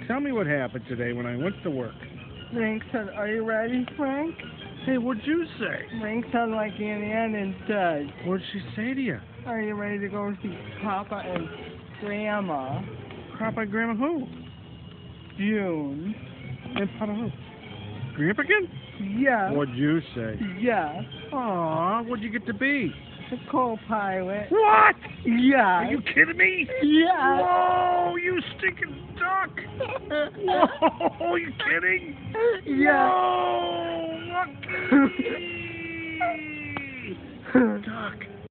Tell me what happened today when I went to work. Frank said, "Are you ready, Frank?" Hey, what'd you say? Frank sounded like Aunt Ann and said, What'd she say to you? "Are you ready to go see Papa and Grandma?" Papa and Grandma who? June. And Papa who? Grandpa again? Yeah. What'd you say? Yeah. Aw, what'd you get to be? The co-pilot. What? Yeah. Are you kidding me? Yeah. Whoa, you stinking duck! Whoa, are you kidding? Yeah. Whoa, lucky! Duck.